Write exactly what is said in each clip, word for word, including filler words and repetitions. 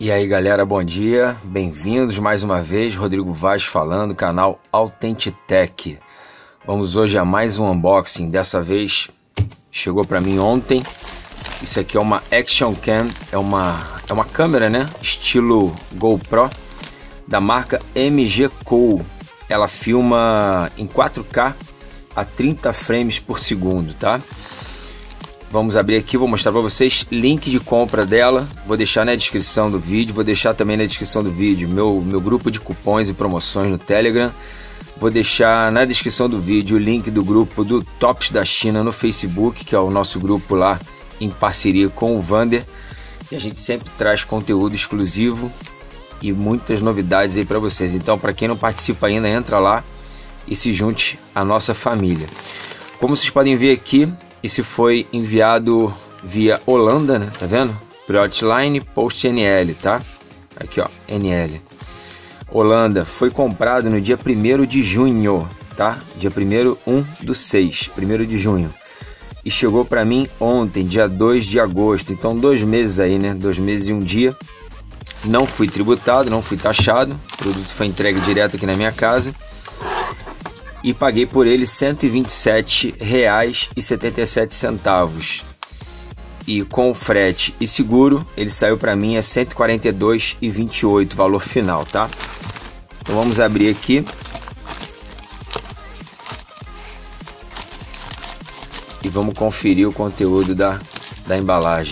E aí galera, bom dia, bem-vindos mais uma vez, Rodrigo Vaz falando, canal Authentic-Tech. Vamos hoje a mais um unboxing, dessa vez chegou para mim ontem. Isso aqui é uma Action Cam, é uma, é uma câmera, né, estilo GoPro, da marca M G Cool. Ela filma em quatro K a trinta frames por segundo, tá? Vamos abrir aqui, vou mostrar para vocês link de compra dela, vou deixar na descrição do vídeo, vou deixar também na descrição do vídeo meu, meu grupo de cupons e promoções no Telegram, vou deixar na descrição do vídeo o link do grupo do Tops da China no Facebook, que é o nosso grupo lá em parceria com o Vander, e a gente sempre traz conteúdo exclusivo e muitas novidades aí para vocês. Então, para quem não participa ainda, entra lá e se junte à nossa família. Como vocês podem ver aqui, esse foi enviado via Holanda, né? Tá vendo? Priority Post N L, tá? Aqui, ó, N L. Holanda, foi comprado no dia primeiro de junho, tá? Dia primeiro, um do seis, primeiro de junho. E chegou para mim ontem, dia dois de agosto. Então, dois meses aí, né? Dois meses e um dia. Não fui tributado, não fui taxado. O produto foi entregue direto aqui na minha casa. E paguei por ele cento e vinte e sete reais e setenta e sete centavos. E com frete e seguro, ele saiu para mim a cento e quarenta e dois reais e vinte e oito centavos, valor final, tá? Então vamos abrir aqui. E vamos conferir o conteúdo da, da embalagem.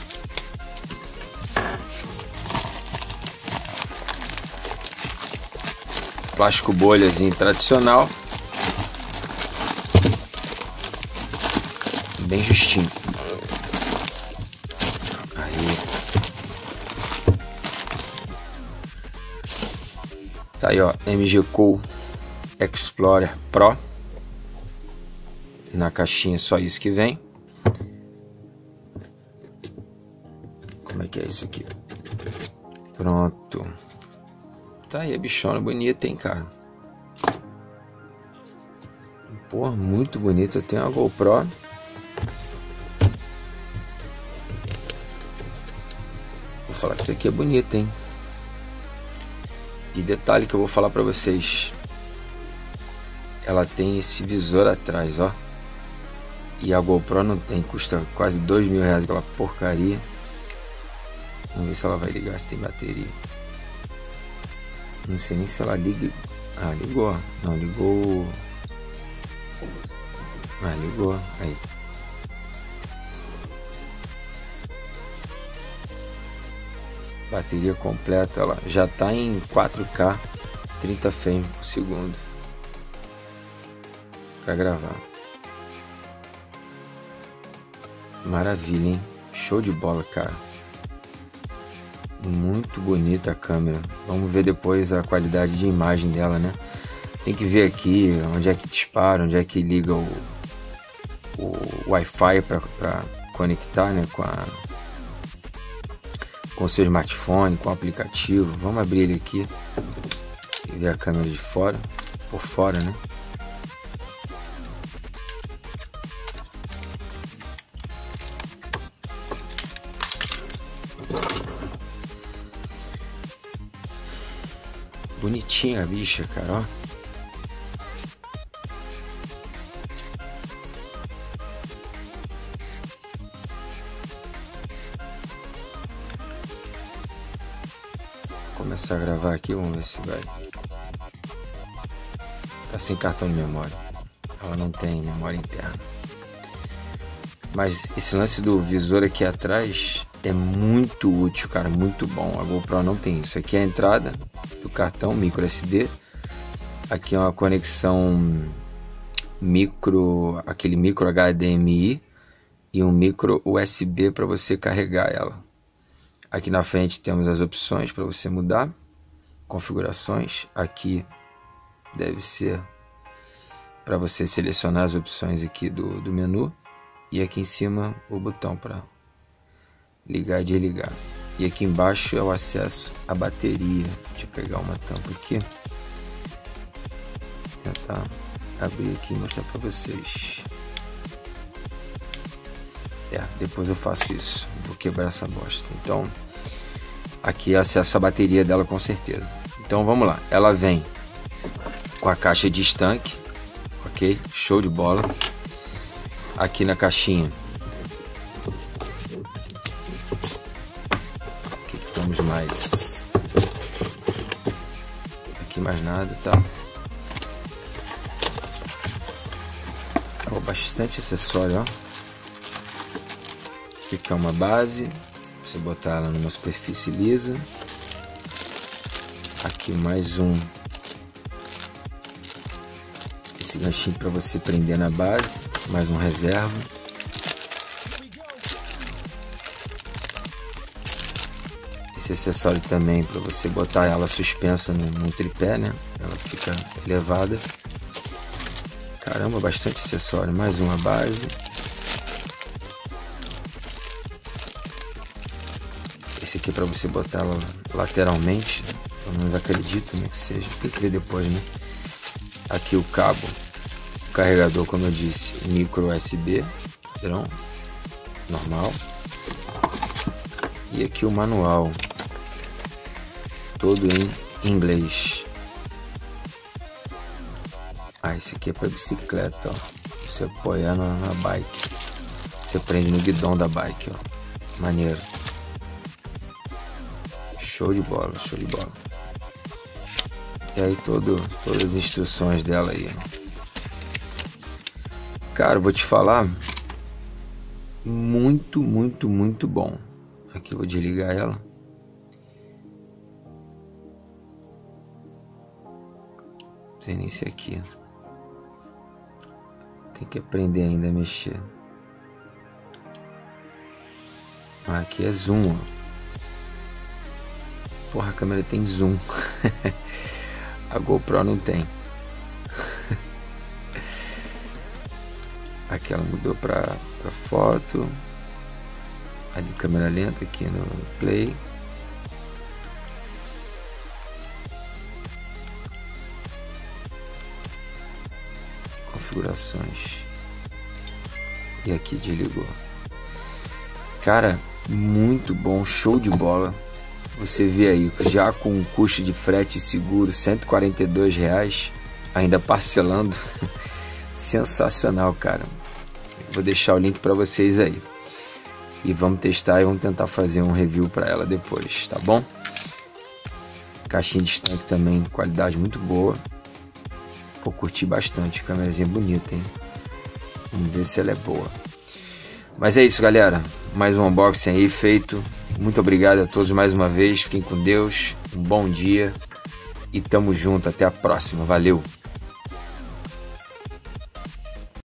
Plástico bolhazinho tradicional. Bem justinho. Aí. Tá aí, ó, M G Cool Explorer Pro. Na caixinha só isso que vem. Como é que é isso aqui? Pronto. Tá aí a bichona bonita, hein, cara? Pô, muito bonito. Eu tenho uma GoPro. Vou falar que isso aqui é bonito, hein? E detalhe que eu vou falar pra vocês. Ela tem esse visor atrás, ó. E a GoPro não tem. Custa quase dois mil reais aquela porcaria. Vamos ver se ela vai ligar, se tem bateria. Não sei nem se ela liga. Ah, ligou. Não, ligou. Ah, ligou. Aí. Bateria completa, ela já tá em quatro K, trinta frames por segundo. Pra gravar. Maravilha, hein? Show de bola, cara. Muito bonita a câmera. Vamos ver depois a qualidade de imagem dela, né? Tem que ver aqui onde é que dispara, onde é que liga o, o Wi-Fi para conectar, né? Com, a, com o seu smartphone, com o aplicativo. Vamos abrir ele aqui e ver a câmera de fora, por fora, né? Bonitinha a bicha, cara, ó. Vou começar a gravar aqui, vamos ver se vai. Tá sem cartão de memória. Ela não tem memória interna. Mas esse lance do visor aqui atrás é muito útil, cara, muito bom. A GoPro não tem isso. Aqui é a entrada do cartão micro S D. Aqui é uma conexão micro, aquele micro H D M I e um micro U S B para você carregar ela. Aqui na frente temos as opções para você mudar, configurações. Aqui deve ser para você selecionar as opções aqui do, do menu. E aqui em cima o botão para ligar e desligar. E aqui embaixo é o acesso à bateria. Deixa eu pegar uma tampa aqui. Tentar abrir aqui e mostrar para vocês. É, depois eu faço isso. Vou quebrar essa bosta. Então, aqui acessa a bateria dela com certeza. Então vamos lá, ela vem com a caixa de estanque, ok? Show de bola. Aqui na caixinha aqui temos mais, aqui mais nada, tá? Oh, bastante acessório, ó. Esse aqui é uma base, você botar ela numa superfície lisa. Aqui mais um, esse ganchinho para você prender na base, mais um reserva. Esse acessório também para você botar ela suspensa no, no tripé, né? Ela fica elevada. Caramba, bastante acessório. Mais uma base. Esse aqui é para você botar ela lateralmente. Pelo menos acredito, né, que seja. Tem que ver depois, né? Aqui o cabo, o carregador, como eu disse, micro U S B, padrão, normal. E aqui o manual, todo em inglês. Ah, esse aqui é para bicicleta, ó. Você apoiar na, na bike. Você prende no guidão da bike, ó. Maneiro. Show de bola, show de bola. E aí todo, todas as instruções dela aí. Cara, eu vou te falar. Muito, muito, muito bom. Aqui eu vou desligar ela. Não sei nem se aqui. Tem que aprender ainda a mexer. Ah, aqui é zoom, ó. Porra, a câmera tem zoom. A GoPro não tem. Aqui ela mudou para para foto. Ali câmera lenta aqui no play. Configurações. E aqui desligou. Cara, muito bom, show de bola. Você vê aí, já com o custo de frete e seguro, cento e quarenta e dois reais, ainda parcelando. Sensacional, cara. Vou deixar o link para vocês aí. E vamos testar e vamos tentar fazer um review para ela depois, tá bom? Caixinha de estanque também, qualidade muito boa. Pô, curti bastante, câmerazinha bonita, hein? Vamos ver se ela é boa. Mas é isso, galera. Mais um unboxing aí feito. Muito obrigado a todos mais uma vez. Fiquem com Deus. Um bom dia. E tamo junto. Até a próxima. Valeu!